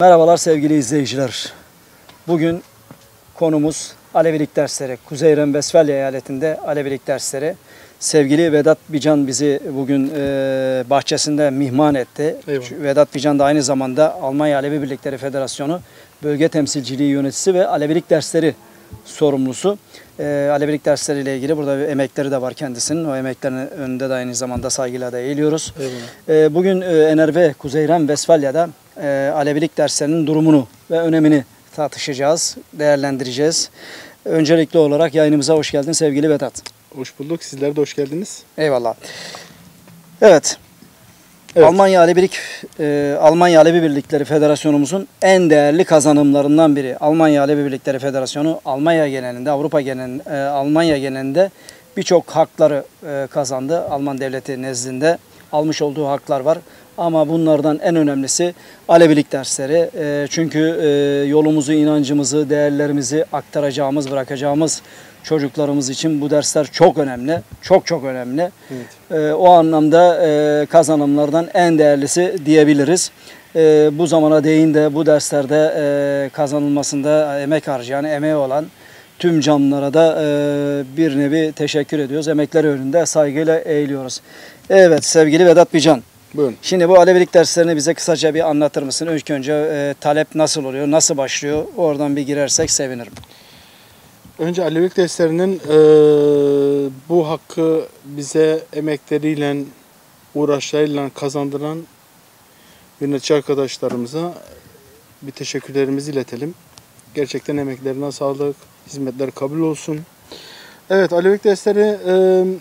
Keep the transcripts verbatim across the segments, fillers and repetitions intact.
Merhabalar sevgili izleyiciler. Bugün konumuz Alevilik dersleri. Kuzey Ren-Vesfalya eyaletinde Alevilik dersleri. Sevgili Vedat Bican bizi bugün e, bahçesinde mihman etti. Eyvallah. Vedat Bican da aynı zamanda Almanya Alevi Birlikleri Federasyonu Bölge Temsilciliği Yöneticisi ve Alevilik dersleri sorumlusu. E, Alevilik dersleriyle ilgili burada bir emekleri de var kendisinin. O emeklerin önünde de aynı zamanda saygıyla da eğiliyoruz. E, bugün e, Enerve Kuzey Ren-Vesfalya'da e, Alevilik derslerinin durumunu ve önemini tartışacağız, değerlendireceğiz. Öncelikli olarak yayınımıza hoş geldin sevgili Vedat. Hoş bulduk. Sizler de hoş geldiniz. Eyvallah. Evet. Evet. Almanya Alevilik e, Almanya Alevi Birlikleri Federasyonumuzun en değerli kazanımlarından biri. Almanya Alevi Birlikleri Federasyonu Almanya genelinde, Avrupa genelinde, e, Almanya genelinde birçok hakları e, kazandı. Alman devleti nezdinde almış olduğu haklar var. Ama bunlardan en önemlisi Alevilik dersleri. E, çünkü e, yolumuzu, inancımızı, değerlerimizi aktaracağımız, bırakacağımız çocuklarımız için bu dersler çok önemli. Çok çok önemli. Evet. E, o anlamda e, kazanımlardan en değerlisi diyebiliriz. E, bu zamana değin de bu derslerde e, kazanılmasında emek harcayan, emeği olan tüm canlılara da e, bir nevi teşekkür ediyoruz. Emekleri önünde saygıyla eğiliyoruz. Evet sevgili Vedat Bican. Buyurun. Şimdi bu Alevilik derslerini bize kısaca bir anlatır mısın? İlk önce e, talep nasıl oluyor, nasıl başlıyor? Oradan bir girersek sevinirim. Önce Alevilik derslerinin e, bu hakkı bize emekleriyle, uğraşlarıyla kazandıran yönetici arkadaşlarımıza bir teşekkürlerimizi iletelim. Gerçekten emeklerine sağlık, hizmetler kabul olsun. Evet, Alevilik derslerinden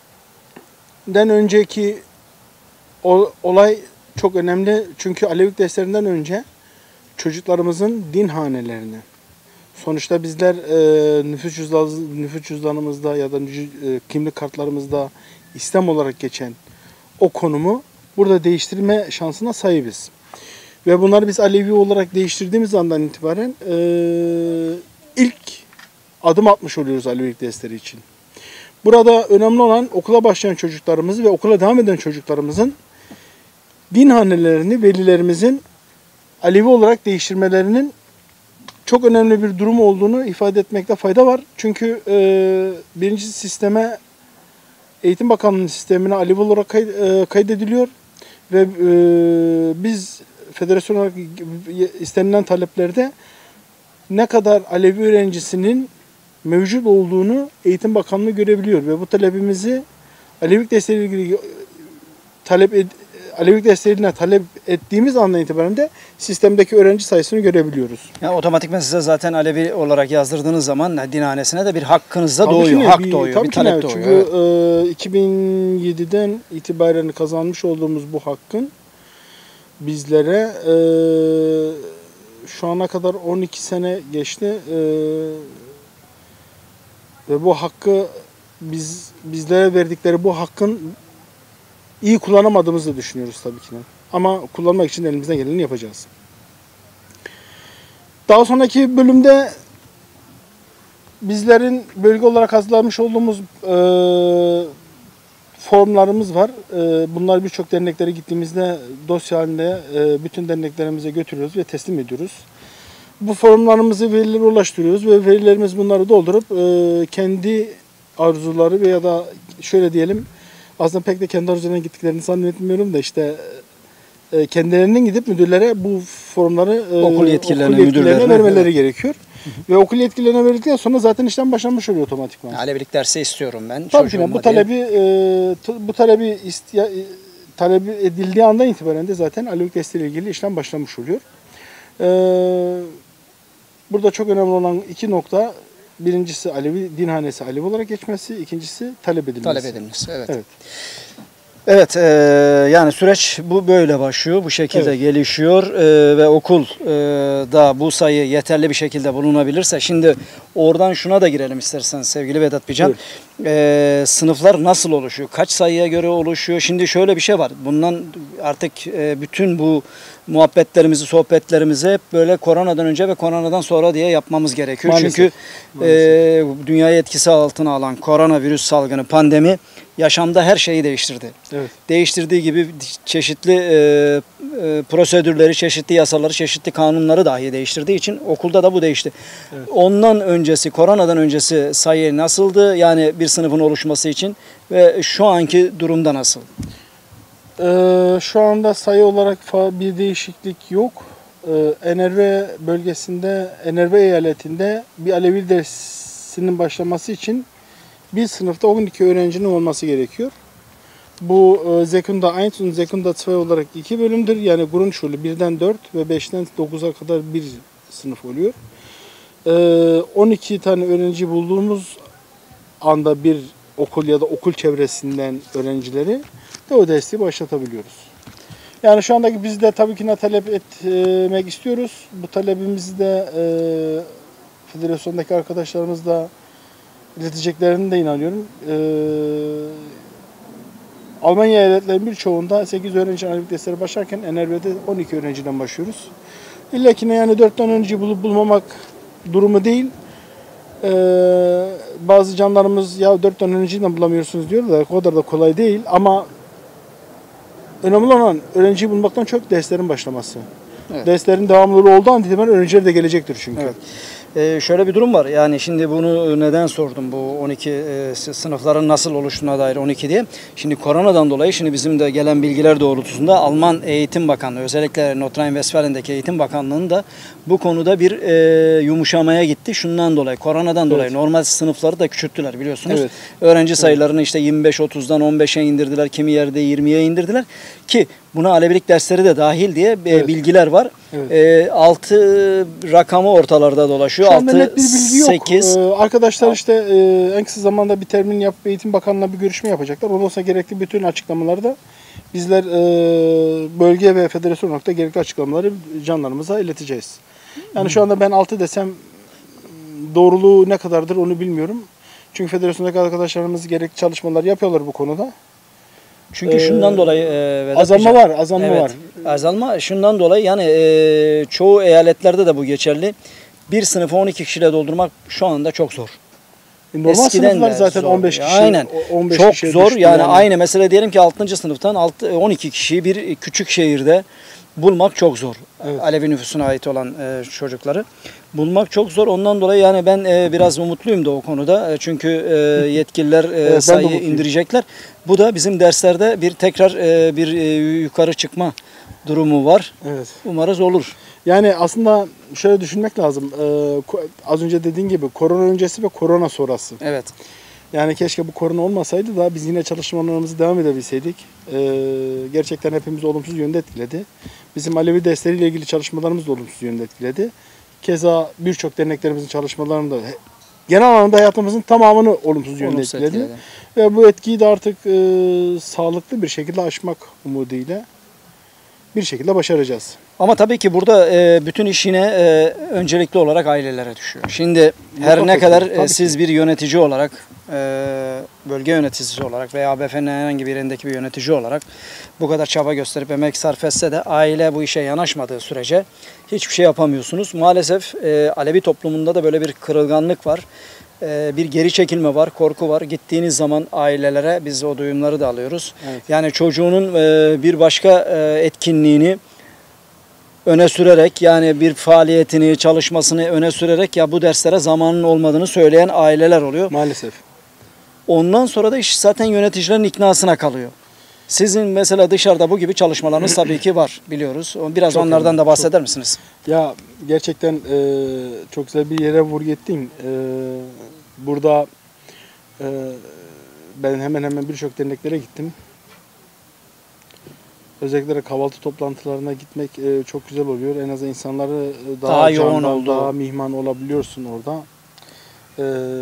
e, önceki o, olay çok önemli. Çünkü Alevilik derslerinden önce çocuklarımızın din hanelerine, sonuçta bizler e, nüfus, cüzdan, nüfus cüzdanımızda ya da e, kimlik kartlarımızda İslam olarak geçen o konumu burada değiştirme şansına sahibiz. Ve bunları biz Alevi olarak değiştirdiğimiz andan itibaren e, ilk adım atmış oluyoruz Alevilik dersleri için. Burada önemli olan okula başlayan çocuklarımız ve okula devam eden çocuklarımızın din hanelerini velilerimizin Alevi olarak değiştirmelerinin çok önemli bir durum olduğunu ifade etmekte fayda var. Çünkü e, birinci sisteme, Eğitim Bakanlığı'nın sistemine Alevi olarak kay, e, kaydediliyor. Ve e, biz federasyon olarak istenilen taleplerde ne kadar Alevi öğrencisinin mevcut olduğunu Eğitim Bakanlığı görebiliyor. Ve bu talebimizi Alevilik dersleriyle ilgili talep ed Alevilik derslerine talep ettiğimiz andan itibaren de sistemdeki öğrenci sayısını görebiliyoruz. Yani otomatikman size zaten Alevi olarak yazdırdığınız zaman dinhanesine de bir hakkınız da tabii doğuyor, ne, hak bir, doğuyor, bir talep ne, doğuyor. Çünkü evet. e, iki bin yediden itibaren kazanmış olduğumuz bu hakkın bizlere e, şu ana kadar on iki sene geçti e, ve bu hakkı biz bizlere verdikleri bu hakkın iyi kullanamadığımızı düşünüyoruz tabii ki. Ama kullanmak için elimizden geleni yapacağız. Daha sonraki bölümde bizlerin bölge olarak hazırlamış olduğumuz e, formlarımız var. E, bunlar birçok derneklere gittiğimizde dosya halinde e, bütün derneklerimize götürüyoruz ve teslim ediyoruz. Bu formlarımızı velilere ulaştırıyoruz ve velilerimiz bunları doldurup e, kendi arzuları veya da şöyle diyelim, aslında pek de kendi arzularına gittiklerini zannetmiyorum da işte e, kendilerinin gidip müdürlere bu formları e, okul yetkililerine, okul yetkililerine vermeleri evet. gerekiyor. Hı hı. Ve okul yetkililerine verdikten sonra zaten işlem başlanmış oluyor otomatikman. Alevilik dersi istiyorum ben. Tabii ki bu talebi e, bu talebi istiya, talebi edildiği andan itibaren de zaten Alevilik dersiyle ilgili işlem başlamış oluyor. E, burada çok önemli olan iki nokta. Birincisi Alevi dinhanesi Alevi olarak geçmesi, ikincisi talep edilmesi. Talep edilmesi, evet. Evet. Evet, e, yani süreç bu böyle başlıyor, bu şekilde evet. gelişiyor e, ve okul e, da bu sayı yeterli bir şekilde bulunabilirse, şimdi oradan şuna da girelim istersen sevgili Vedat Bican. E, sınıflar nasıl oluşuyor? Kaç sayıya göre oluşuyor? Şimdi şöyle bir şey var, bundan artık e, bütün bu muhabbetlerimizi, sohbetlerimizi hep böyle koronadan önce ve koronadan sonra diye yapmamız gerekiyor. Maalesef. Çünkü Maalesef. E, dünyayı etkisi altına alan koronavirüs salgını, pandemi yaşamda her şeyi değiştirdi. Evet. Değiştirdiği gibi çeşitli e, e, prosedürleri, çeşitli yasaları, çeşitli kanunları dahi değiştirdiği için okulda da bu değişti. Evet. Ondan öncesi, koronadan öncesi sayı nasıldı? Yani bir sınıfın oluşması için ve şu anki durumda nasıl? Ee, şu anda sayı olarak bir değişiklik yok. Ee, Enerve bölgesinde, Enerve eyaletinde bir Alevi dersinin başlaması için bir sınıfta on iki öğrencinin olması gerekiyor. Bu e, Sekunda eins und Sekunda iki olarak iki bölümdür. Yani Grundschule birden dört ve beşten dokuza kadar bir sınıf oluyor. Ee, on iki tane öğrenci bulduğumuz anda bir okul ya da okul çevresinden öğrencileri de o desteği başlatabiliyoruz. Yani şu andaki biz de tabii ki ne talep etmek istiyoruz. Bu talebimizi de e, federasyondaki arkadaşlarımız da ileteceklerine de inanıyorum. E, Almanya eyaletlerinin birçoğunda sekiz öğrenci Alevi dersleri başlarken Enerve'de on iki öğrenciden başlıyoruz. İlla ki yani dört tane öğrenci bulup bulmamak durumu değil. Ee, bazı canlarımız ya dört tane öğrenciyi bulamıyorsunuz diyorlar. O kadar da kolay değil ama önemli olan öğrenciyi bulmaktan çok derslerin başlaması. Evet. Derslerin devamlılığı olduğu an itibaren öğrenciler de gelecektir çünkü. Evet. Ee, şöyle bir durum var. Yani şimdi bunu neden sordum, bu on iki e, sınıfların nasıl oluştuğuna dair on iki diye. Şimdi koronadan dolayı şimdi bizim de gelen bilgiler doğrultusunda Alman Eğitim Bakanlığı, özellikle North Rhine-Westfalen'deki Eğitim Bakanlığı'nın da bu konuda bir e, yumuşamaya gitti. Şundan dolayı, koronadan evet. dolayı normal sınıfları da küçülttüler biliyorsunuz. Evet. Öğrenci sayılarını işte yirmi beş otuzdan on beşe indirdiler, kimi yerde yirmiye indirdiler ki buna Alevilik dersleri de dahil diye evet. bilgiler var. Evet. E, altı rakamı ortalarda dolaşıyor. Şu anda net bir bilgi yok. sekiz Ee, arkadaşlar işte e, en kısa zamanda bir termin yapıp Eğitim Bakanlığı'na bir görüşme yapacaklar. Ondan sonra gerekli bütün açıklamaları da bizler e, bölge ve federasyon olarak da gerekli açıklamaları canlarımıza ileteceğiz. Yani hmm. şu anda ben altı desem doğruluğu ne kadardır onu bilmiyorum. Çünkü federasyondaki arkadaşlarımız gerekli çalışmalar yapıyorlar bu konuda. Çünkü ee, şundan dolayı e, Vedat azalma Hocam, var, azalma evet, var. Azalma şundan dolayı yani e, çoğu eyaletlerde de bu geçerli. Bir sınıfı on iki kişiyle doldurmak şu anda çok zor. E, normal Eskiden sınıflar zaten zor. on beş kişi. Aynen. on beş çok zor. Yani, yani aynı mesele diyelim ki altıncı sınıftan on iki kişiyi bir küçük şehirde bulmak çok zor. Evet. Alevi nüfusuna ait olan e, çocukları bulmak çok zor. Ondan dolayı yani ben e, biraz umutluyum da o konuda. E, çünkü e, yetkililer e, evet, sayıyı indirecekler. Bu da bizim derslerde bir tekrar e, bir e, yukarı çıkma durumu var. Evet. Umarız olur. Yani aslında şöyle düşünmek lazım. Ee, az önce dediğin gibi korona öncesi ve korona sonrası. Evet. Yani keşke bu korona olmasaydı da biz yine çalışmalarımızı devam edebilseydik. Ee, gerçekten hepimiz olumsuz yönde etkiledi. Bizim Alevi dersleriyle ilgili çalışmalarımız da olumsuz yönde etkiledi. Keza birçok derneklerimizin çalışmalarını da genel anlamda hayatımızın tamamını olumsuz yönde olumsuz etkiledi. etkiledi. Ve bu etkiyi de artık e, sağlıklı bir şekilde aşmak umuduyla bir şekilde başaracağız. Ama tabii ki burada e, bütün iş yine e, öncelikli olarak ailelere düşüyor. Şimdi her ne kadar e, siz bir yönetici olarak, e, bölge yöneticisi olarak veya A B F'nin herhangi bir yerindeki bir yönetici olarak bu kadar çaba gösterip emek sarf etse de aile bu işe yanaşmadığı sürece hiçbir şey yapamıyorsunuz. Maalesef e, Alevi toplumunda da böyle bir kırılganlık var. E, bir geri çekilme var, korku var. Gittiğiniz zaman ailelere biz o duyumları da alıyoruz. Evet. Yani çocuğunun e, bir başka e, etkinliğini öne sürerek, yani bir faaliyetini, çalışmasını öne sürerek ya bu derslere zamanın olmadığını söyleyen aileler oluyor. Maalesef. Ondan sonra da iş zaten yöneticilerin iknasına kalıyor. Sizin mesela dışarıda bu gibi çalışmalarınız tabii ki var, biliyoruz. Biraz çok onlardan önemli, da bahseder çok. misiniz? Ya gerçekten e, çok güzel bir yere vurgu ettin. E, burada e, ben hemen hemen birçok derneklere gittim. Özellikle kahvaltı toplantılarına gitmek e, çok güzel oluyor. En azından insanları daha, daha yoğun oldu. Daha mihman olabiliyorsun orada. E,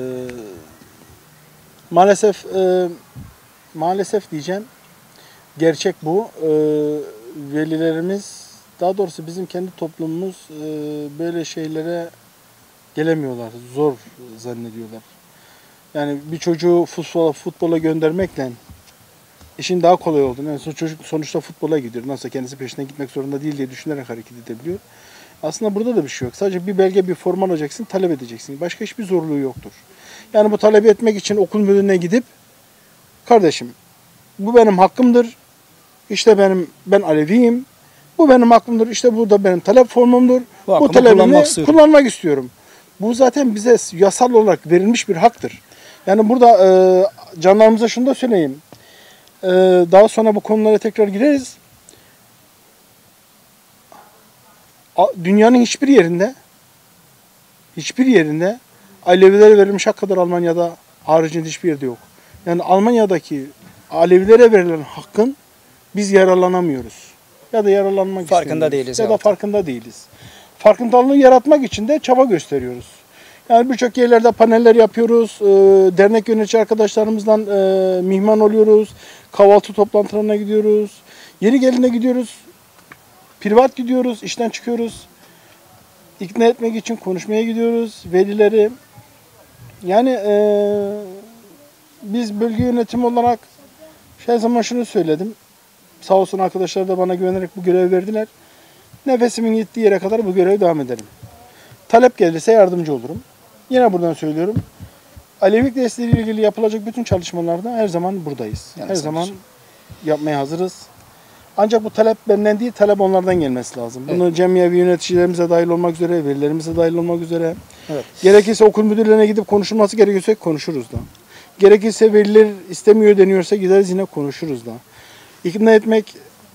maalesef e, maalesef diyeceğim. Gerçek bu. E, velilerimiz, daha doğrusu bizim kendi toplumumuz e, böyle şeylere gelemiyorlar. Zor zannediyorlar. Yani bir çocuğu futbola, futbola göndermekle işin daha kolay olduğunu, yani çocuk sonuçta futbola gidiyor. Nasıl kendisi peşine gitmek zorunda değil diye düşünerek hareket edebiliyor. Aslında burada da bir şey yok. Sadece bir belge, bir form alacaksın, talep edeceksin. Başka hiçbir zorluğu yoktur. Yani bu talebi etmek için okul müdürüne gidip, kardeşim Bu benim hakkımdır. İşte benim ben Aleviyim. Bu benim hakkımdır. İşte bu da benim talep formumdur. Bu Bu hakkımı talebimi kullanmak istiyorum. kullanmak istiyorum. Bu zaten bize yasal olarak verilmiş bir haktır. Yani burada e, canlarımıza şunu da söyleyeyim. E, daha sonra bu konulara tekrar gireriz. A, dünyanın hiçbir yerinde hiçbir yerinde Alevilere verilmiş hak kadar Almanya'da haricinde hiçbir yerde yok. Yani Almanya'daki Alevilere verilen hakkın biz yararlanamıyoruz. Ya da yararlanmak Farkında istemiyoruz. değiliz Ya da evet. farkında değiliz. Farkındalığı yaratmak için de çaba gösteriyoruz. Yani birçok yerlerde paneller yapıyoruz. E, dernek yönetici arkadaşlarımızdan e, mihman oluyoruz. Kahvaltı toplantılarına gidiyoruz. Yeri geline gidiyoruz. Privat gidiyoruz. İşten çıkıyoruz. İkna etmek için konuşmaya gidiyoruz. Velileri. Yani e, biz bölge yönetimi olarak her zaman şunu söyledim. Sağ olsun arkadaşlar da bana güvenerek bu görevi verdiler. Nefesimin yettiği yere kadar bu görevi devam ederim. Talep gelirse yardımcı olurum. Yine buradan söylüyorum. Alevilik desteğiyle ilgili yapılacak bütün çalışmalarda her zaman buradayız. Yani her sağ zaman olsun. yapmaya hazırız. Ancak bu talep benden değil, talep onlardan gelmesi lazım. Evet. Bunu cemiyevi yöneticilerimize dahil olmak üzere, velilerimize dahil olmak üzere. Evet. Gerekirse okul müdürlerine gidip konuşulması gerekiyorsa konuşuruz da. Gerekirse veliler istemiyor deniyorsa gideriz yine konuşuruz da. İkna etmek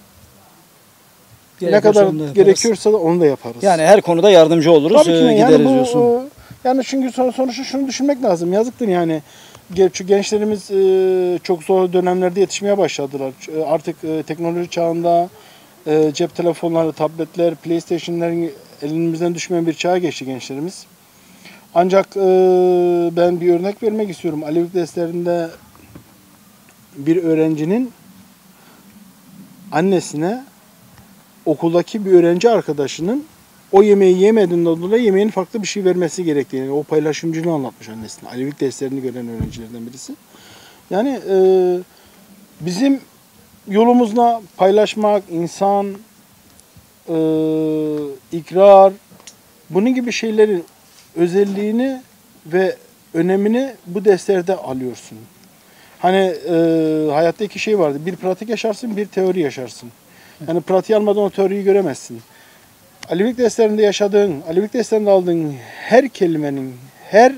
ne Gerekiyorsa kadar onu da yaparız. gerekiyorsa da onu da yaparız. Yani her konuda yardımcı oluruz, Tabii ki e, yani gideriz bu, diyorsun. e, yani çünkü son- sonuçta şunu düşünmek lazım. Yazıktır yani. Ge- Çünkü gençlerimiz e, çok zor dönemlerde yetişmeye başladılar. Ç- e, Artık e, teknoloji çağında e, cep telefonları, tabletler, PlayStation'ların elimizden düşmeyen bir çağa geçti gençlerimiz. Ancak e, ben bir örnek vermek istiyorum. Alevilik derslerinde bir öğrencinin annesine okuldaki bir öğrenci arkadaşının o yemeği yemediğinden dolayı yemeğin farklı bir şey vermesi gerektiğini, o paylaşımcılığı anlatmış annesine. Alevilik derslerini gören öğrencilerden birisi. Yani e, bizim yolumuzla paylaşmak, insan, e, ikrar, bunun gibi şeylerin özelliğini ve önemini bu derslerde alıyorsun. Hani e, hayatta iki şey vardı. Bir pratik yaşarsın, bir teori yaşarsın. Yani pratiği almadan o teoriyi göremezsin. Alevilik derslerinde yaşadığın, Alevilik derslerinde aldığın her kelimenin, her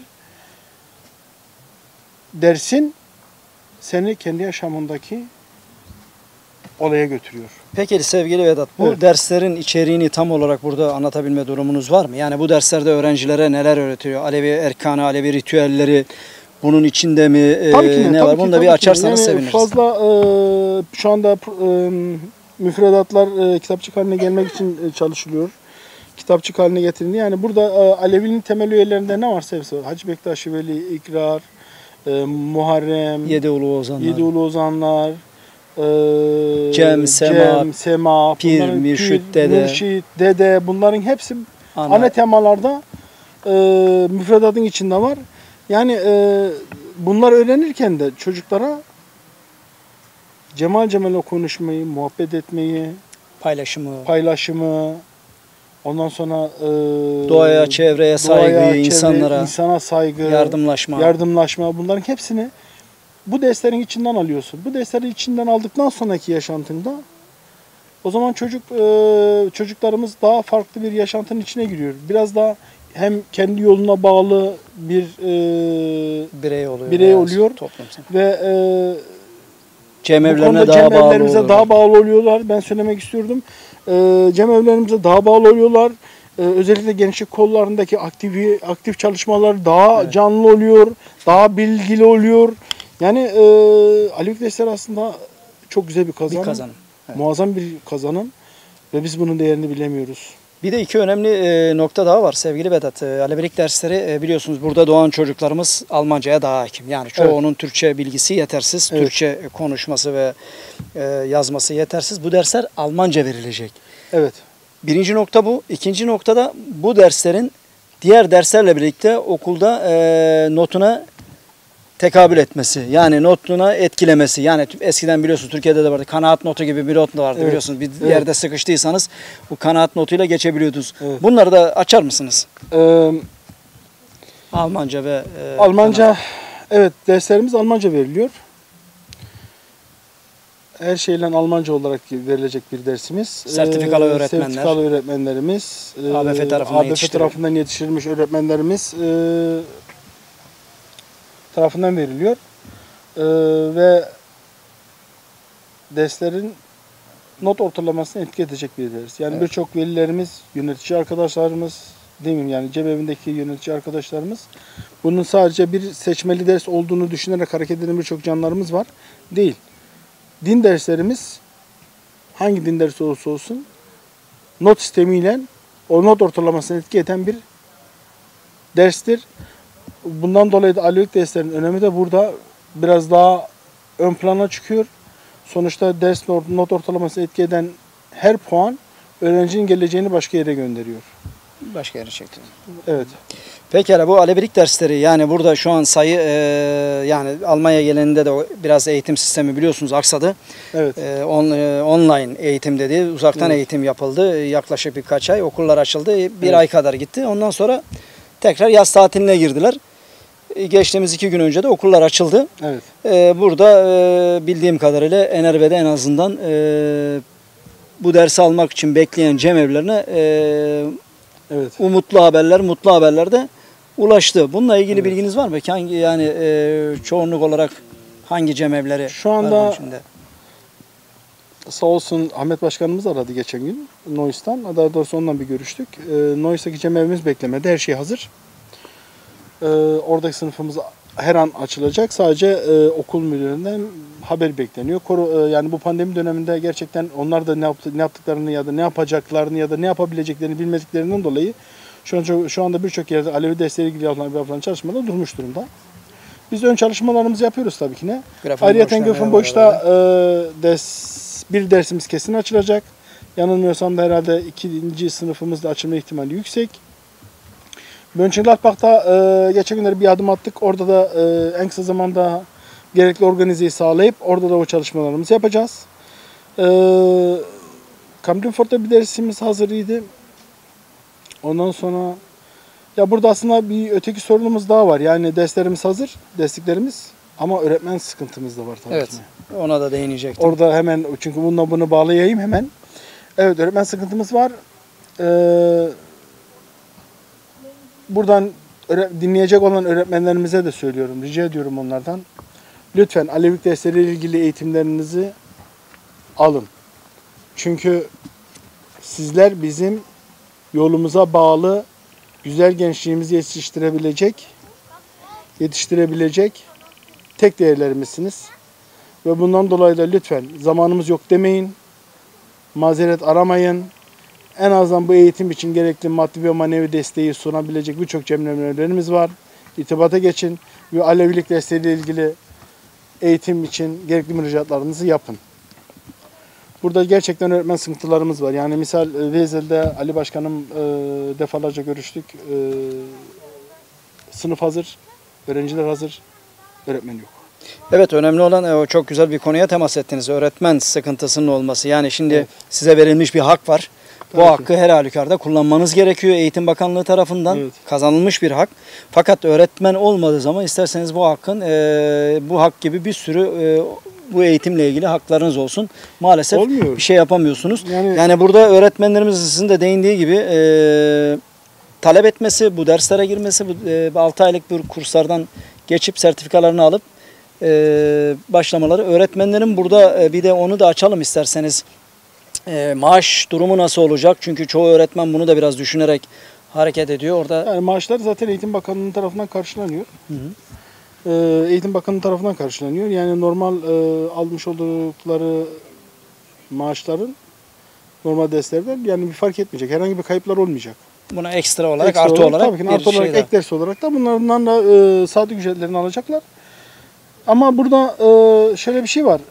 dersin seni kendi yaşamındaki olaya götürüyor. Peki sevgili Vedat, bu Evet. derslerin içeriğini tam olarak burada anlatabilme durumunuz var mı? Yani bu derslerde öğrencilere neler öğretiyor? Alevi erkanı, Alevi ritüelleri bunun içinde mi? e, Tabii ki ne tabii var? ki, Bunu da tabii bir ki. açarsanız Yani seviniriz. fazla e, şu anda e, müfredatlar e, kitapçık haline gelmek için e, çalışılıyor. Kitapçık haline getirildi. Yani burada e, Aleviliğin temel üyelerinde ne varsa hepsi var. Hacı Bektaş Veli, İkrar, e, Muharrem, Yedi Ulu Ozanlar, Yedi Ulu Ozanlar, e, Cem, Sema, Cem, Sema, Pir, bunların- Mürşit, Pir, Dede. Mürşit, Dede, bunların hepsi Ana. ana temalarda e, müfredatın içinde var. Yani e, bunlar öğrenirken de çocuklara cemal cemal o konuşmayı, muhabbet etmeyi, paylaşımı, paylaşımı, ondan sonra e, doğaya, çevreye saygıyı, doğaya, çevre, insanlara insana saygı, yardımlaşma. yardımlaşma, bunların hepsini bu derslerin içinden alıyorsun. Bu dersleri içinden aldıktan sonraki yaşantında o zaman çocuk e, çocuklarımız daha farklı bir yaşantının içine giriyor. Biraz daha hem kendi yoluna bağlı bir e, birey oluyor. birey veya oluyor. toplumsal. ve e, bu Cemevlerine konuda daha bağlı cemevlerimize oluyorlar. daha bağlı oluyorlar. Ben söylemek istiyordum. E, cemevlerimize daha bağlı oluyorlar. E, özellikle gençlik kollarındaki aktif aktif çalışmalar daha Evet. canlı oluyor. Daha bilgili oluyor. Yani e, Alevilik dersleri aslında çok güzel bir kazanım. Bir kazanım. Evet. Muazzam bir kazanım. Ve biz bunun değerini bilemiyoruz. Bir de iki önemli e, nokta daha var sevgili Vedat. E, Alevilik dersleri e, biliyorsunuz burada doğan çocuklarımız Almanca'ya daha hakim. Yani çoğunun Türkçe bilgisi yetersiz. Evet. Türkçe konuşması ve e, yazması yetersiz. Bu dersler Almanca verilecek. Evet. Birinci nokta bu. İkinci noktada bu derslerin diğer derslerle birlikte okulda e, notuna tekabül etmesi. Yani notuna etkilemesi. Yani eskiden biliyorsunuz Türkiye'de de vardı. Kanaat notu gibi bir not da vardı Evet. biliyorsunuz. Bir Evet. yerde sıkıştıysanız bu kanaat notuyla geçebiliyordunuz. Evet. Bunları da açar mısınız? Ee, Almanca ve e, Almanca, evet derslerimiz Almanca veriliyor. her şeyle Almanca olarak verilecek bir dersimiz. Sertifikalı Ee, öğretmenler. Sertifikalı öğretmenlerimiz. e, A B F tarafından A B F yetiştirilen. tarafından yetiştirilmiş öğretmenlerimiz e, tarafından veriliyor. E, ve derslerin not ortalamasını etki edecek bir ders. Yani Evet. birçok velilerimiz, yönetici arkadaşlarımız, değil mi? Yani cebevindeki yönetici arkadaşlarımız bunun sadece bir seçmeli ders olduğunu düşünerek hareket eden birçok canlarımız var. Değil. Din derslerimiz hangi din dersi olursa olsun not sistemiyle o not ortalamasını etki eden bir derstir. Bundan dolayı da Alevilik derslerinin önemi de burada biraz daha ön plana çıkıyor. Sonuçta ders not, not ortalamasını etki eden her puan öğrencinin geleceğini başka yere gönderiyor. Başka yere çekti. Evet. Pekala, bu Alevilik dersleri, yani burada şu an sayı e, yani Almanya genelinde de biraz eğitim sistemi biliyorsunuz aksadı. Evet. E, on, e, online eğitim dedi, uzaktan Evet. eğitim yapıldı. E, yaklaşık birkaç ay okullar açıldı. Bir Evet. ay kadar gitti. Ondan sonra tekrar yaz tatiline girdiler. E, geçtiğimiz iki gün önce de okullar açıldı. Evet. E, burada e, bildiğim kadarıyla Enerve'de en azından e, bu dersi almak için bekleyen cemevlerine e, Evet. umutlu haberler, mutlu haberler de ulaştı. Bununla ilgili Evet. bilginiz var mı? Hangi, yani e, çoğunluk olarak hangi cemevleri Şu var anda bunun içinde? Sağ olsun Ahmet Başkanımız aradı geçen gün Nois'tan. Daha doğrusu ondan bir görüştük. E, Nois'taki cemevimiz beklemede. Her şey hazır. E, oradaki sınıfımız her an açılacak. Sadece e, okul müdüründen haber bekleniyor. Koru, e, yani bu pandemi döneminde gerçekten onlar da ne, yaptı, ne yaptıklarını ya da ne yapacaklarını ya da ne yapabileceklerini bilmediklerinden dolayı şu, an, şu anda birçok yerde Alevi dersleriyle ilgili yapılan, yapılan çalışmalar durmuş durumda. Biz ön çalışmalarımızı yapıyoruz tabii ki ne. Ayrıca Grafenboş'ta e, ders, bir dersimiz kesin açılacak. Yanılmıyorsam da herhalde ikinci sınıfımızda açılma ihtimali yüksek. Mönchengladbach'ta e, geçen günleri bir adım attık. Orada da e, en kısa zamanda gerekli organizeyi sağlayıp orada da o çalışmalarımızı yapacağız. E, Kamdenfort'ta bir dersimiz hazırıydı. Ondan sonra ya burada aslında bir öteki sorunumuz daha var. Yani derslerimiz hazır, dersliklerimiz ama öğretmen sıkıntımız da var tabii Evet. ki. Ona da değinecektim. Orada hemen çünkü bununla bunu bağlayayım hemen. Evet, öğretmen sıkıntımız var. Ee, buradan dinleyecek olan öğretmenlerimize de söylüyorum. Rica ediyorum onlardan. Lütfen Alevilik dersleriyle ilgili eğitimlerinizi alın. Çünkü sizler bizim yolumuza bağlı güzel gençliğimizi yetiştirebilecek, yetiştirebilecek tek değerlerimizsiniz. Ve bundan dolayı da lütfen zamanımız yok demeyin, mazeret aramayın. En azından bu eğitim için gerekli maddi ve manevi desteği sunabilecek birçok cemevlerimiz var. İrtibata geçin ve Alevilik dersleriyle ilgili eğitim için gerekli müracaatlarınızı yapın. Burada gerçekten öğretmen sıkıntılarımız var. Yani misal Vezel'de Ali Başkanım e, defalarca görüştük. E, sınıf hazır, öğrenciler hazır, öğretmen yok. Evet, önemli olan e, o çok güzel bir konuya temas ettiniz. Öğretmen sıkıntısının olması. Yani şimdi Evet. size verilmiş bir hak var. Bu Tabii ki. hakkı her halükarda kullanmanız gerekiyor. Eğitim Bakanlığı tarafından Evet. kazanılmış bir hak. Fakat öğretmen olmadığı zaman isterseniz bu hakkın e, bu hak gibi bir sürü e, bu eğitimle ilgili haklarınız olsun. Maalesef Olmuyor. bir şey yapamıyorsunuz. Yani- Yani burada öğretmenlerimizin sizin de değindiği gibi e, talep etmesi, bu derslere girmesi, bu e, altı aylık bir kurslardan geçip sertifikalarını alıp e, başlamaları. Öğretmenlerin burada e, bir de onu da açalım isterseniz. E, maaş durumu nasıl olacak? Çünkü çoğu öğretmen bunu da biraz düşünerek hareket ediyor. Orada Yani maaşlar zaten Eğitim Bakanlığı tarafından karşılanıyor. Hı hı. Ee, Eğitim Bakanlığı tarafından karşılanıyor. Yani normal e, almış oldukları maaşların normal derslerden yani bir fark etmeyecek. Herhangi bir kayıplar olmayacak. buna ekstra olarak, Ekstra artı olarak, tabii ki bir artı olarak şey daha. ek ders olarak da bunlardan da e, saatlik ücretlerini alacaklar. Ama burada e, şöyle bir şey var.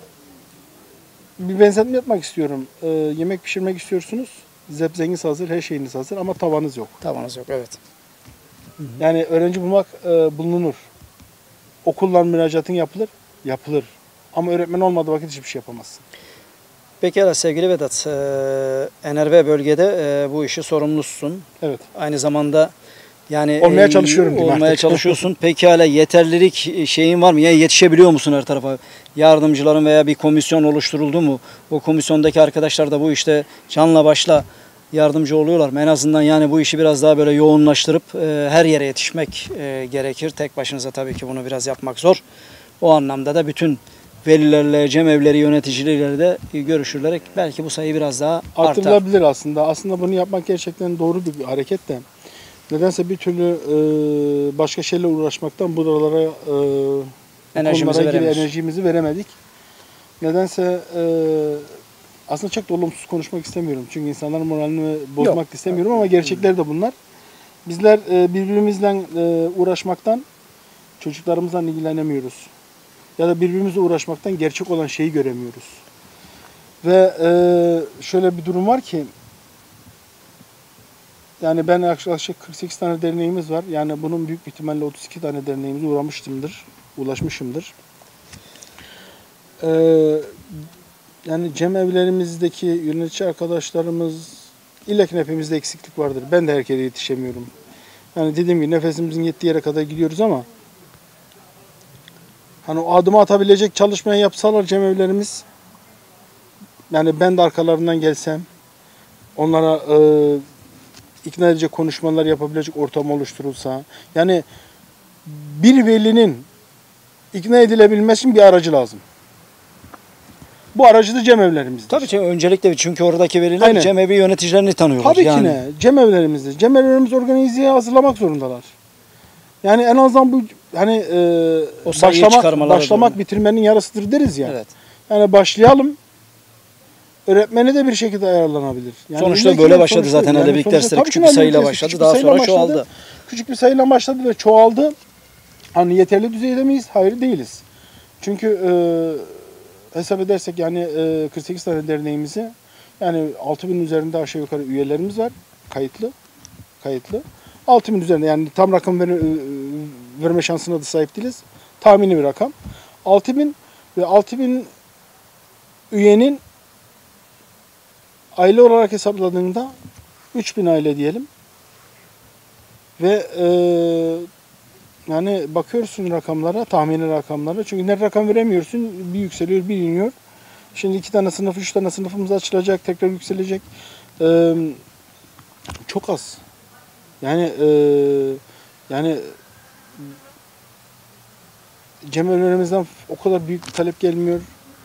Bir benzetme yapmak istiyorum. E, yemek pişirmek istiyorsunuz. Zebzeniz hazır, her şeyiniz hazır ama tavanız yok. Tavanız yok, evet. Yani öğrenci bulmak e, bulunur. Okullar müracaatın yapılır, yapılır. Ama öğretmen olmadığı vakit hiçbir şey yapamazsın. Pekala sevgili Vedat, e, Enerve bölgede e, bu işi sorumlusun. Evet. Aynı zamanda Yani Olmaya çalışıyorum diyeyim olmaya artık. çalışıyorsun. Pekala yeterlilik şeyin var mı? Yani yetişebiliyor musun her tarafa? Yardımcıların veya bir komisyon oluşturuldu mu? O komisyondaki arkadaşlar da bu işte canla başla yardımcı oluyorlar mı? En azından yani bu işi biraz daha böyle yoğunlaştırıp e, her yere yetişmek e, gerekir. Tek başınıza tabii ki bunu biraz yapmak zor. O anlamda da bütün velilerle, cemevleri yöneticileriyle de görüşülerek belki bu sayı biraz daha artar. Artırılabilir aslında. Aslında bunu yapmak gerçekten doğru bir hareket de. Nedense bir türlü e, başka şeyle uğraşmaktan buralara e, bu Enerjimizi konulara ilgili veremiyoruz. enerjimizi veremedik. Nedense e, aslında çok da olumsuz konuşmak istemiyorum. Çünkü insanların moralini bozmak Yok. istemiyorum ama gerçekler de bunlar. Bizler e, birbirimizle e, uğraşmaktan çocuklarımızla ilgilenemiyoruz. Ya da birbirimizle uğraşmaktan gerçek olan şeyi göremiyoruz. Ve e, şöyle bir durum var ki yani ben yaklaşık kırk sekiz tane derneğimiz var. Yani bunun büyük bir ihtimalle otuz iki tane derneğimize uğramıştımdır, ulaşmışımdır. Ee, yani cemevlerimizdeki yönetici arkadaşlarımız illaki hepimizde eksiklik vardır. Ben de herkese yetişemiyorum. Yani dediğim gibi nefesimizin yettiği yere kadar gidiyoruz ama hani o adımı atabilecek çalışmayı yapsalar cemevlerimiz, yani ben de arkalarından gelsem, onlara e, ikna edecek konuşmalar yapabilecek ortam oluşturulsa, yani bir velinin ikna edilebilmesi için bir aracı lazım. Bu aracı da cemevlerimizdir. Tabii ki öncelikle çünkü oradaki veliler Aynen. cemevi yöneticilerini tanıyorlar. Tabii yani. ki ne? Cemevlerimizdir. Cemevlerimiz organizeye hazırlamak zorundalar. Yani en azından bu hani e, O sayıyı başlamak, çıkarmaları başlamak doğru. bitirmenin yarısıdır deriz ya. Evet. Yani başlayalım. Öğretmeni de bir şekilde ayarlanabilir. Yani Sonuçta illaki böyle de başladı sonuçta- zaten yani Alevilik sonuçta dersleri tabii küçük ki bir sayıyla Alevilik başladı, küçük bir daha sayıyla sonra çoğaldı. Küçük bir sayıyla başladı ve çoğaldı. Hani yeterli düzeyde miyiz? Hayır değiliz. Çünkü e, hesap edersek yani e, kırk sekiz tane derneğimizi yani altı bin üzerinde aşağı yukarı üyelerimiz var. Kayıtlı. Kayıtlı. altı bin üzerinde yani tam rakam ver, verme şansına da sahip değiliz. Tahmini bir rakam. altı bin ve altı bin üyenin aile olarak hesapladığında üç bin aile diyelim. Ve e, yani bakıyorsun rakamlara, tahmini rakamlara. Çünkü ne rakam veremiyorsun, bir yükseliyor, bir iniyor. Şimdi iki tane sınıf, üç tane sınıfımız açılacak, tekrar yükselecek. E, çok az. Yani e, yani cemevlerimizden o kadar büyük bir talep gelmiyor.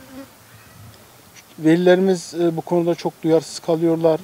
Velilerimiz e, bu konuda çok duyarsız kalıyorlar.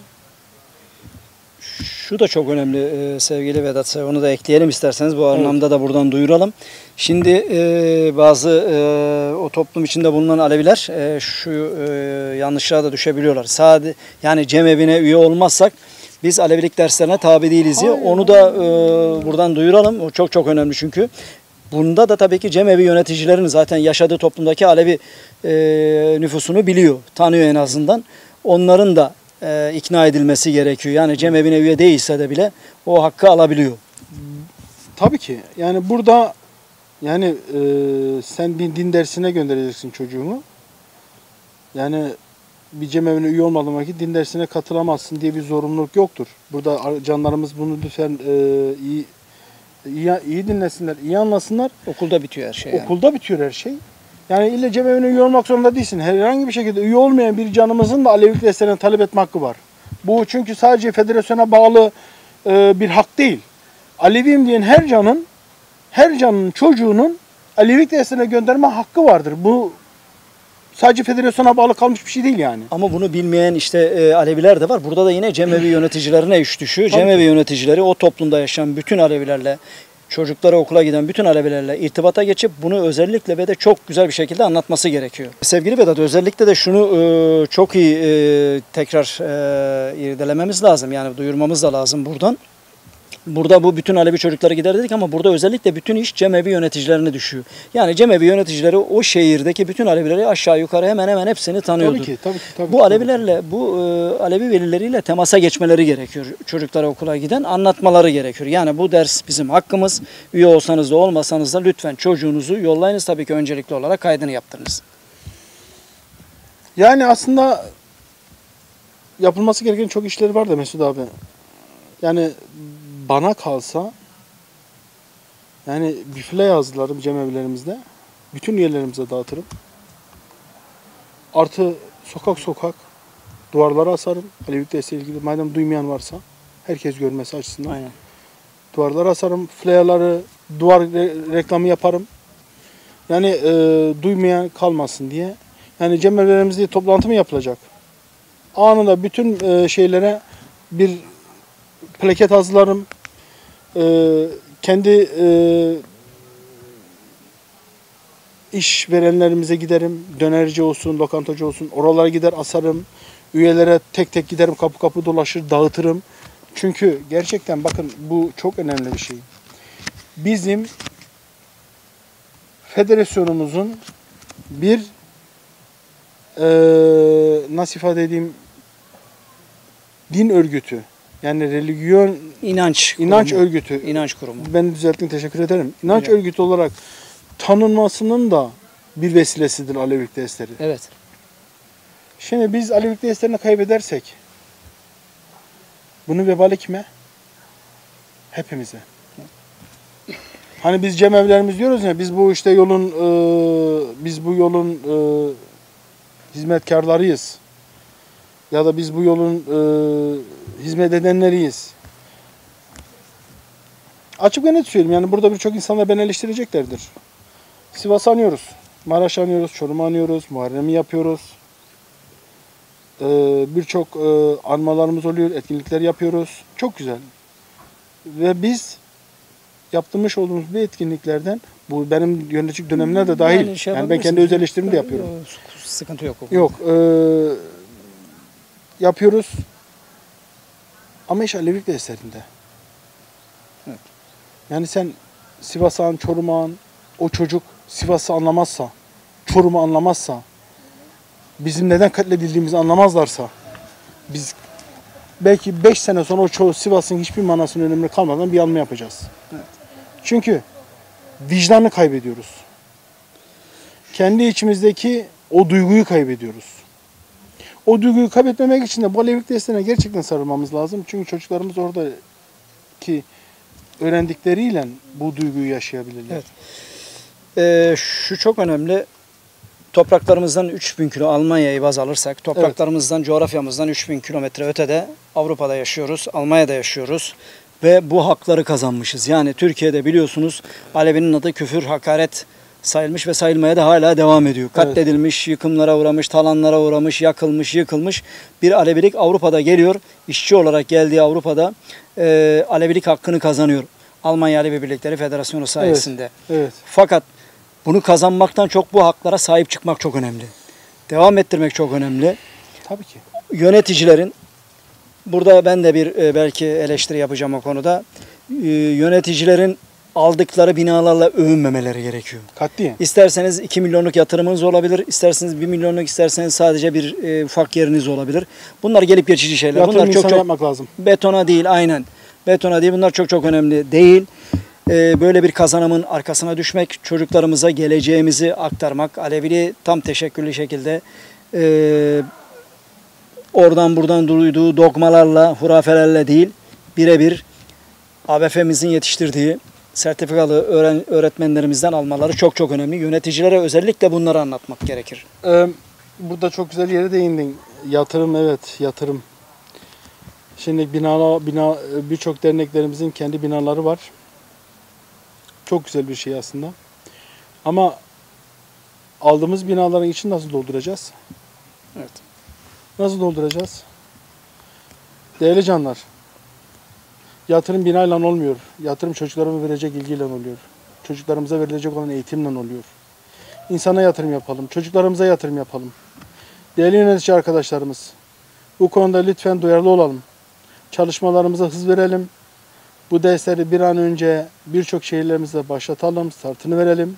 Şu da çok önemli e, sevgili Vedat. Onu da ekleyelim isterseniz. Bu anlamda da buradan duyuralım. Şimdi e, bazı e, o toplum içinde bulunan Aleviler e, şu e, yanlışlığa da düşebiliyorlar. Sadece yani cemevine üye olmazsak biz Alevilik derslerine tabi değiliz diye. Hayır, Onu da e, buradan duyuralım. O çok çok önemli çünkü. Bunda da tabii ki cemevi yöneticilerin zaten yaşadığı toplumdaki Alevi e, nüfusunu biliyor, tanıyor en azından. Onların da e, ikna edilmesi gerekiyor. Yani cemevine üye değilse de bile o hakkı alabiliyor. Tabii ki. Yani burada yani e, sen bir din dersine göndereceksin çocuğunu. Yani bir cemevine üye olmadığın vakit din dersine katılamazsın diye bir zorunluluk yoktur. Burada canlarımız bunu lütfen e, iyi, iyi iyi dinlesinler, iyi anlasınlar. Okulda bitiyor her şey. Yani. Okulda bitiyor her şey. Yani illa cemevine üye olmak zorunda değilsin. Herhangi bir şekilde üye olmayan bir canımızın da Alevilik derslerine talep etme hakkı var. Bu çünkü sadece federasyona bağlı e, bir hak değil. Aleviyim diyen her canın, her canın çocuğunun Alevilik dersine gönderme hakkı vardır. Bu sadece federasyona bağlı kalmış bir şey değil yani. Ama bunu bilmeyen işte e, Aleviler de var. Burada da yine cemevi yöneticilerine iş düşüyor. Tabii. Cemevi yöneticileri o toplumda yaşayan bütün Alevilerle, çocuklara okula giden bütün Alevilerle irtibata geçip bunu özellikle ve de çok güzel bir şekilde anlatması gerekiyor. Sevgili Vedat, özellikle de şunu e, çok iyi e, tekrar e, irdelememiz lazım. Yani duyurmamız da lazım buradan. Burada bu bütün Alevi çocukları gider dedik ama burada özellikle bütün iş cemevi yöneticilerine düşüyor. Yani cemevi yöneticileri o şehirdeki bütün Alevileri aşağı yukarı hemen hemen hepsini tanıyordur. Tabii ki, tabii ki. Tabii Bu ki. Alevilerle, bu e, Alevi velileriyle temasa geçmeleri gerekiyor. Çocuklara okula giden anlatmaları gerekiyor. Yani bu ders bizim hakkımız. Üye olsanız da olmasanız da lütfen çocuğunuzu yollayınız. Tabii ki öncelikli olarak kaydını yaptırınız. Yani aslında yapılması gereken çok işleri var da Mesut abi. Yani bana kalsa Yani bir file yazdılarım cemevlerimizde. Bütün üyelerimize dağıtırım. Artı sokak sokak duvarlara asarım. Alevilik desteği ilgili. Madem duymayan varsa herkes görmesi açısından. Aynen. Duvarlara asarım. Flyer'ları, duvar re- reklamı yaparım. Yani e, duymayan kalmasın diye. Yani cemevlerimizde toplantı mı yapılacak? Anında bütün e, şeylere bir plaket hazırlarım. E, kendi e, iş verenlerimize giderim. Dönerci olsun, lokantacı olsun. Oralara gider asarım. Üyelere tek tek giderim, kapı kapı dolaşır, dağıtırım. Çünkü gerçekten bakın bu çok önemli bir şey. Bizim federasyonumuzun bir e, nasıl ifade edeyim din örgütü. Yani religiyon İnanç inanç kurumu. örgütü. İnanç kurumu. Ben düzelttim, teşekkür ederim. İnanç Evet. örgütü olarak tanınmasının da bir vesilesidir Alevilik dersleri. Evet. Şimdi biz Alevilik derslerini kaybedersek bunun vebali kime? Hepimize. Hani biz cemevlerimiz diyoruz ya, biz bu işte yolun e, biz bu yolun e, hizmetkarlarıyız. Ya da biz bu yolun e, hizmet edenleriyiz. Açık ve net söyleyeyim, yani burada birçok insanlar beni eleştireceklerdir. Sivas'ı anıyoruz, Maraş anıyoruz, Çorum'u anıyoruz, Muharrem'i yapıyoruz. E, birçok e, anmalarımız oluyor, etkinlikler yapıyoruz. Çok güzel. Ve biz yaptırmış olduğumuz bu etkinliklerden, bu benim yönetici dönemine de dahil, yani, şey yani ben kendi öz eleştirimi de yapıyorum. Yok, sıkıntı yok. Yok, e, yapıyoruz ama iş Alevilik derslerinde. Evet. Yani sen Sivas'ın, Çorum'un, o çocuk Sivas'ı anlamazsa, Çorum'u anlamazsa, bizim neden katledildiğimizi anlamazlarsa, biz belki beş sene sonra o çoğu Sivas'ın hiçbir manasının önemli kalmadan bir anma yapacağız. Evet. Çünkü vicdanı kaybediyoruz. Kendi içimizdeki o duyguyu kaybediyoruz. O duyguyu kaybetmemek için de bu Alevilik derslerine gerçekten sarılmamız lazım. Çünkü çocuklarımız oradaki öğrendikleriyle bu duyguyu yaşayabilirler. Evet. Ee, şu çok önemli. Topraklarımızdan üç bin kilo Almanya'yı baz alırsak, topraklarımızdan, evet, coğrafyamızdan üç bin kilometre ötede Avrupa'da yaşıyoruz, Almanya'da yaşıyoruz ve bu hakları kazanmışız. Yani Türkiye'de biliyorsunuz Alevi'nin adı küfür, hakaret sayılmış ve sayılmaya da hala devam ediyor. Katledilmiş, yıkımlara uğramış, talanlara uğramış, yakılmış, yıkılmış bir Alevilik Avrupa'da geliyor. İşçi olarak geldiği Avrupa'da e, Alevilik hakkını kazanıyor. Almanya Alevi Birlikleri Federasyonu sayesinde. Evet, evet. Fakat bunu kazanmaktan çok bu haklara sahip çıkmak çok önemli. Devam ettirmek çok önemli. Tabii ki. Yöneticilerin, burada ben de bir e, belki eleştiri yapacağım o konuda. E, yöneticilerin aldıkları binalarla övünmemeleri gerekiyor. Katliyen. İsterseniz iki milyonluk yatırımınız olabilir, isterseniz bir milyonluk, isterseniz sadece bir e, ufak yeriniz olabilir. Bunlar gelip geçici şeyler. Yatırım Bunlar çok insana çok yapmak lazım. betona değil, aynen. Betona değil, bunlar çok çok önemli değil. Ee, böyle bir kazanımın arkasına düşmek, çocuklarımıza geleceğimizi aktarmak, Alevili tam teşekküllü şekilde e, oradan buradan duyduğu dogmalarla, hurafelerle değil, birebir A B F'mizin yetiştirdiği sertifikalı öğren öğretmenlerimizden almaları çok çok önemli. Yöneticilere özellikle bunları anlatmak gerekir. Ee, burada çok güzel yere değindin. Yatırım, evet, yatırım. Şimdi bina, bina birçok derneklerimizin kendi binaları var. Çok güzel bir şey aslında. Ama aldığımız binaların için nasıl dolduracağız? Evet. Nasıl dolduracağız? Değerli canlar, yatırım binayla olmuyor. Yatırım çocuklarıma verecek ilgiyle oluyor. Çocuklarımıza verilecek olan eğitimle oluyor. İnsana yatırım yapalım. Çocuklarımıza yatırım yapalım. Değerli yönetici arkadaşlarımız, bu konuda lütfen duyarlı olalım. Çalışmalarımıza hız verelim. Bu dersleri bir an önce birçok şehirlerimizde başlatalım, startını verelim.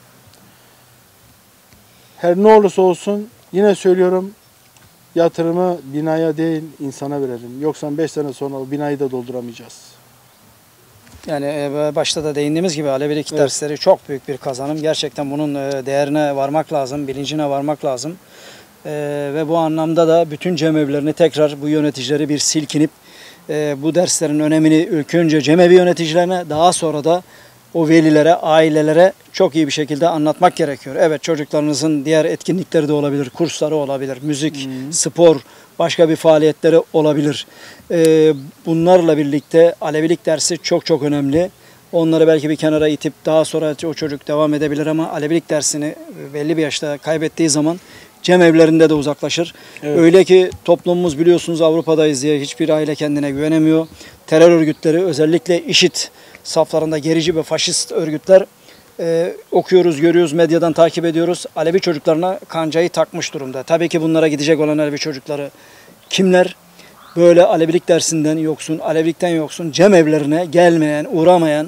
Her ne olursa olsun yine söylüyorum, yatırımı binaya değil insana verelim. Yoksa beş sene sonra o binayı da dolduramayacağız. Yani e, başta da değindiğimiz gibi Alevilik Evet. dersleri çok büyük bir kazanım. Gerçekten bunun e, değerine varmak lazım, bilincine varmak lazım. E, ve bu anlamda da bütün cemevlerini tekrar bu yöneticileri bir silkinip e, bu derslerin önemini ilk önce cemevi yöneticilerine, daha sonra da o velilere, ailelere çok iyi bir şekilde anlatmak gerekiyor. Evet, çocuklarınızın diğer etkinlikleri de olabilir, kursları olabilir, müzik, hmm. spor, başka bir faaliyetleri olabilir. Ee, bunlarla birlikte Alevilik dersi çok çok önemli. Onları belki bir kenara itip daha sonra o çocuk devam edebilir ama Alevilik dersini belli bir yaşta kaybettiği zaman cemevlerinde de uzaklaşır. Evet. Öyle ki toplumumuz biliyorsunuz Avrupa'dayız diye hiçbir aile kendine güvenemiyor. Terör örgütleri özellikle IŞİD saflarında gerici ve faşist örgütler e, okuyoruz, görüyoruz, medyadan takip ediyoruz. Alevi çocuklarına kancayı takmış durumda. Tabii ki bunlara gidecek olan Alevi çocukları kimler? Böyle Alevilik dersinden yoksun, Alevilikten yoksun, cemevlerine gelmeyen, uğramayan,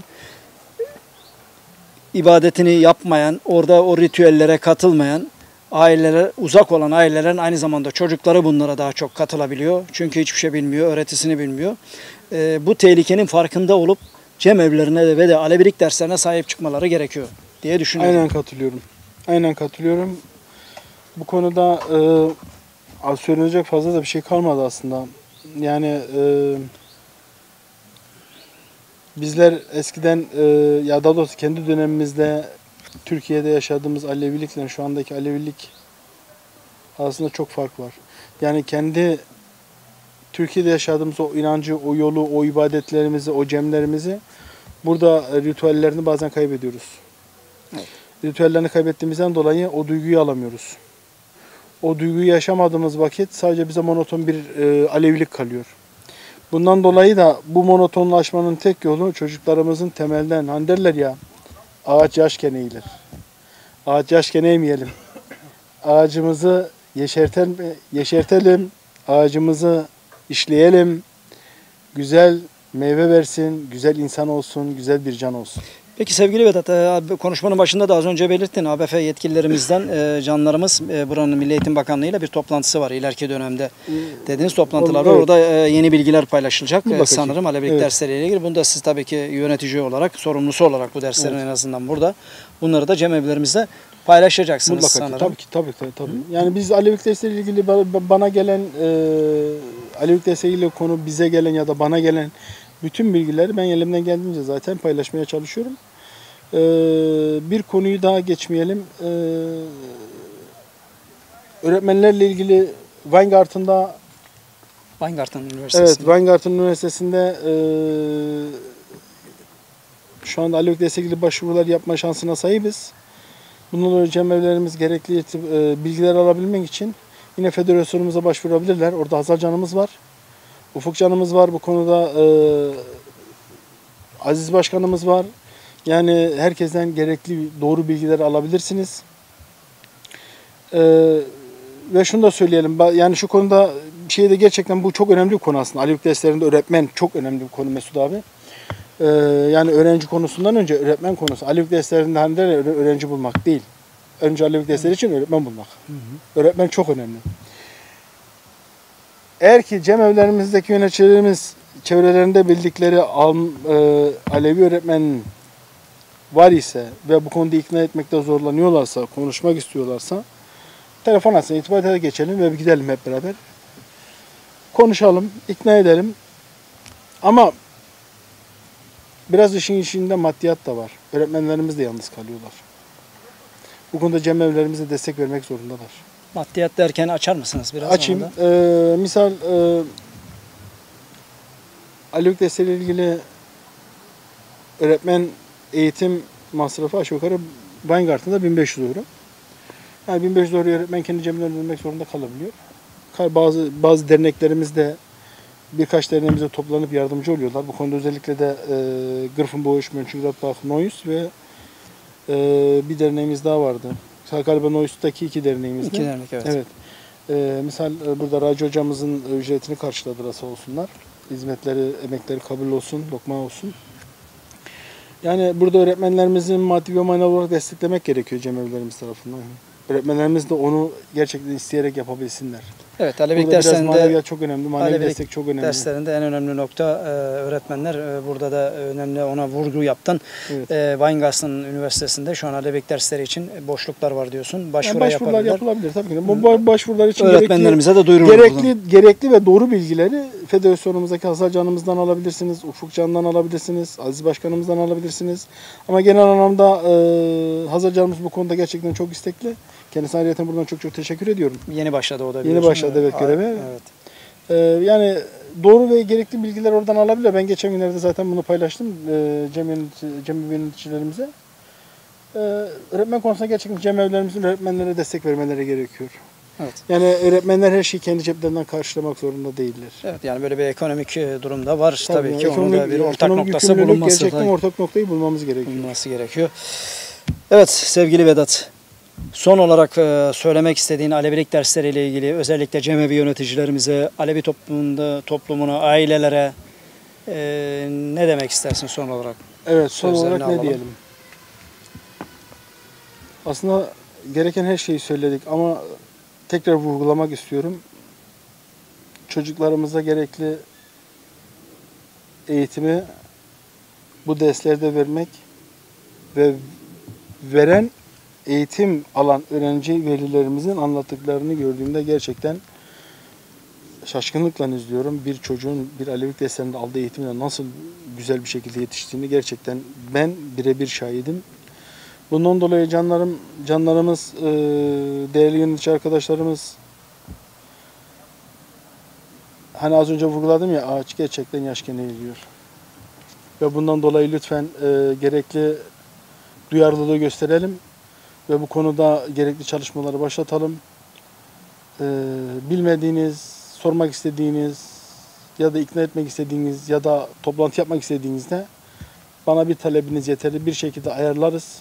ibadetini yapmayan, orada o ritüellere katılmayan, ailelere uzak olan ailelerin aynı zamanda çocukları bunlara daha çok katılabiliyor. Çünkü hiçbir şey bilmiyor, öğretisini bilmiyor. E, bu tehlikenin farkında olup cemevlerine de ve de Alevilik derslerine sahip çıkmaları gerekiyor diye düşünüyorum. Aynen katılıyorum. Aynen katılıyorum. Bu konuda e, az söylenecek fazla da bir şey kalmadı aslında. Yani e, bizler eskiden e, ya daha doğrusu kendi dönemimizde Türkiye'de yaşadığımız Alevilikle şu andaki Alevilik arasında çok fark var. Yani kendi Türkiye'de yaşadığımız o inancı, o yolu, o ibadetlerimizi, o cemlerimizi burada ritüellerini bazen kaybediyoruz. Evet. Ritüellerini kaybettiğimizden dolayı o duyguyu alamıyoruz. O duyguyu yaşamadığımız vakit sadece bize monoton bir e, Alevilik kalıyor. Bundan dolayı da bu monotonlaşmanın tek yolu çocuklarımızın temelden, hani derler ya, ağaç yaşken eğilir. Ağaç yaşken eğmeyelim. Ağacımızı yeşertelim, yeşertelim, ağacımızı işleyelim, güzel meyve versin, güzel insan olsun, güzel bir can olsun. Peki sevgili Vedat, e, konuşmanın başında da az önce belirttin. A B F yetkililerimizden e, canlarımız e, buranın Milli Eğitim Bakanlığı ile bir toplantısı var ileriki dönemde dediğiniz toplantılar var. Evet. Orada e, yeni bilgiler paylaşılacak e, sanırım Alevilik evet. dersleriyle ilgili. Bunu da siz tabii ki yönetici olarak, sorumlusu olarak bu derslerin evet. en azından burada. Bunları da cemevlerimizde paylaşacaksınız mutlaka sanırım. Tabii ki, tabii ki. Tabii. Yani biz Alevilik dersleriyle ilgili bana gelen, e, Alevilik dersleriyle konu bize gelen ya da bana gelen bütün bilgileri ben elimden geldiğince zaten paylaşmaya çalışıyorum. Ee, bir konuyu daha geçmeyelim. Ee, öğretmenlerle ilgili Weingarten'da Weingarten Üniversitesi'nde. Evet, Weingarten Üniversitesi'nde e, şu anda Alevilik dersiyle ilgili başvurular yapma şansına sahibiz. Bundan dolayı cemevlerimiz gerekli e, bilgiler alabilmek için yine federasyonumuza başvurabilirler. Orada Hazal Canımız var. Ufuk Canımız var. Bu konuda e, Aziz Başkanımız var. Yani herkesten gerekli doğru bilgileri alabilirsiniz. E, ve şunu da söyleyelim. Yani şu konuda bir şey de gerçekten bu çok önemli bir konu aslında. Alevilik derslerinde öğretmen çok önemli bir konu Mesut abi. E, yani öğrenci konusundan önce öğretmen konusu. Alevilik derslerinde hani derler, öğrenci bulmak değil. Önce Alevilik dersleri için öğretmen bulmak. Hı hı. Öğretmen çok önemli. Eğer ki cemevlerimizdeki yöneticilerimiz çevrelerinde bildikleri e, Alevi öğretmen var ise ve bu konuda ikna etmekte zorlanıyorlarsa, konuşmak istiyorlarsa telefon atsın, irtibata geçelim ve bir gidelim hep beraber. Konuşalım, ikna edelim. Ama biraz işin içinde maddiyat da var. Öğretmenlerimiz de yalnız kalıyorlar. Bu konuda cemevlerimize destek vermek zorundalar. Maddiyat derken açar mısınız biraz? Açayım. Ee, misal e, Alevilik dersleriyle ilgili öğretmen eğitim masrafı aşağı yukarı Weingarten'da bin beş yüz euro. Yani bin beş yüz euro öğretmen kendi cebinden ödemek zorunda kalabiliyor. Bazı bazı derneklerimiz de birkaç derneğimize toplanıp yardımcı oluyorlar. Bu konuda özellikle de e, Griffenbosch, Mönchengladbach, Neuss ve e, bir derneğimiz daha vardı. Galiba Neuss'taki iki derneğimizde. İki dernek evet. Evet. E, misal e, burada Raci hocamızın ücretini karşıladılar sağ olsunlar. Hizmetleri, emekleri kabul olsun, lokma olsun. Yani burada öğretmenlerimizin maddi ve manevi olarak desteklemek gerekiyor cemevlerimiz tarafından. Öğretmenlerimiz de onu gerçekten isteyerek yapabilsinler. Evet, Alevilik derslerinde çok önemli, manevi destek çok önemli. Derslerinde en önemli nokta e, öğretmenler. E, burada da önemli ona vurgu yaptın. Evet. E, Weingarten Üniversitesi'nde şu an Alevilik dersleri için boşluklar var diyorsun. Başvuru yani başvurular yapabilirler. yapılabilir tabii ki. Bu başvurular için öğretmenlerimize gerekli, de duyurulur. Gerekli, gerekli ve doğru bilgileri federasyonumuzdaki Hazal Canımızdan alabilirsiniz, Ufuk Can'dan alabilirsiniz, Aziz Başkanımızdan alabilirsiniz. Ama genel anlamda e, Hazal Canımız bu konuda gerçekten çok istekli. Kendisine ayrıca buradan çok çok teşekkür ediyorum. Yeni başladı o da. Yeni başladı evet göreve. Evet. E, yani doğru ve gerekli bilgiler oradan alabilir. Ben geçen günlerde zaten bunu paylaştım e, cem, yönetici, cem yöneticilerimize. E, öğretmen konusunda gerçekten cemevlerimizin öğretmenlere destek vermeleri gerekiyor. Evet. Yani öğretmenler her şeyi kendi ceplerinden karşılamak zorunda değiller. Evet, yani böyle bir ekonomik e, durumda var. Tabii, Tabii ki ekonomik, onun da bir ortak ekonomik noktası yükümlülük bulunması, gerçekten da, ortak noktayı bulmamız gerekiyor. bulunması gerekiyor. Evet sevgili Vedat, son olarak e, söylemek istediğin Alevilik dersleriyle ilgili özellikle cemevi yöneticilerimize, Alevi toplumunda, toplumuna, ailelere e, ne demek istersin son olarak? Evet, son Sözlerini olarak ne alalım. diyelim? Aslında gereken her şeyi söyledik ama tekrar vurgulamak istiyorum. Çocuklarımıza gerekli eğitimi bu derslerde vermek ve veren eğitim alan öğrenci velilerimizin anlattıklarını gördüğümde gerçekten şaşkınlıkla izliyorum. Bir çocuğun bir Alevilik derslerinde aldığı eğitimle nasıl güzel bir şekilde yetiştiğini gerçekten ben birebir şahidim. Bundan dolayı canlarım, canlarımız, değerli yönetici arkadaşlarımız, hani az önce vurguladım ya, ağaç gerçekten yaşken eğiliyor. Ve bundan dolayı lütfen e, gerekli duyarlılığı gösterelim ve bu konuda gerekli çalışmaları başlatalım. E, bilmediğiniz, sormak istediğiniz ya da ikna etmek istediğiniz ya da toplantı yapmak istediğinizde bana bir talebiniz yeterli, bir şekilde ayarlarız.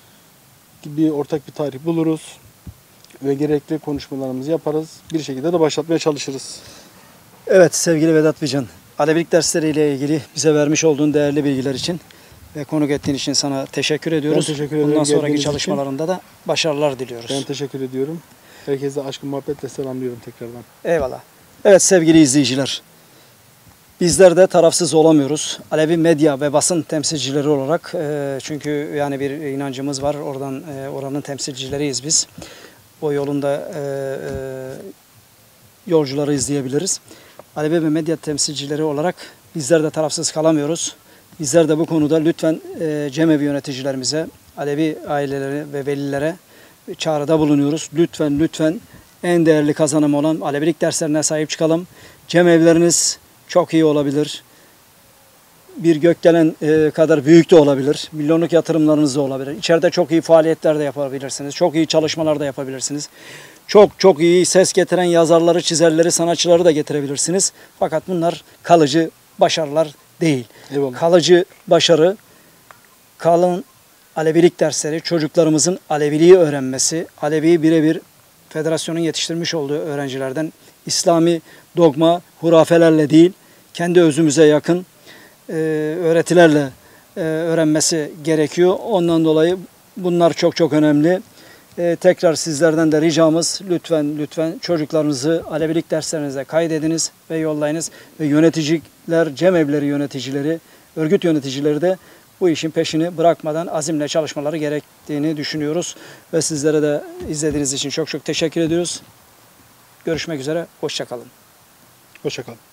Bir ortak bir tarih buluruz ve gerekli konuşmalarımızı yaparız. Bir şekilde de başlatmaya çalışırız. Evet sevgili Vedat Bican, Alevilik dersleriyle ilgili bize vermiş olduğun değerli bilgiler için ve konuk ettiğin için sana teşekkür ediyoruz. Ben teşekkür ederim Bundan sonraki geldiğiniz çalışmalarında da başarılar diliyoruz. Ben teşekkür ediyorum. Herkese aşkı muhabbetle selamlıyorum tekrardan. Eyvallah. Evet sevgili izleyiciler, bizler de tarafsız olamıyoruz. Alevi medya ve basın temsilcileri olarak e, çünkü yani bir inancımız var. Oradan e, oranın temsilcileriyiz biz. O yolunda e, e, yolcuları izleyebiliriz. Alevi ve medya temsilcileri olarak bizler de tarafsız kalamıyoruz. Bizler de bu konuda lütfen e, cemevi yöneticilerimize, Alevi aileleri ve velilere çağrıda bulunuyoruz. Lütfen lütfen en değerli kazanım olan Alevilik derslerine sahip çıkalım. Cemevleriniz çok iyi olabilir. Bir gökdelen e, kadar büyük de olabilir. Milyonluk yatırımlarınız da olabilir. İçeride çok iyi faaliyetler de yapabilirsiniz. Çok iyi çalışmalar da yapabilirsiniz. Çok çok iyi ses getiren yazarları, çizerleri, sanatçıları da getirebilirsiniz. Fakat bunlar kalıcı başarılar değil. Eyvallah. Kalıcı başarı, kalın Alevilik dersleri, çocuklarımızın Aleviliği öğrenmesi, Alevi'yi birebir federasyonun yetiştirmiş olduğu öğrencilerden İslami dogma, hurafelerle değil, kendi özümüze yakın e, öğretilerle e, öğrenmesi gerekiyor. Ondan dolayı bunlar çok çok önemli. E, tekrar sizlerden de ricamız lütfen lütfen çocuklarınızı Alevilik derslerinize kaydediniz ve yollayınız. Ve yöneticiler, cemevleri yöneticileri, örgüt yöneticileri de bu işin peşini bırakmadan azimle çalışmaları gerektiğini düşünüyoruz. Ve sizlere de izlediğiniz için çok çok teşekkür ediyoruz. Görüşmek üzere, hoşça kalın. Hoşça kalın.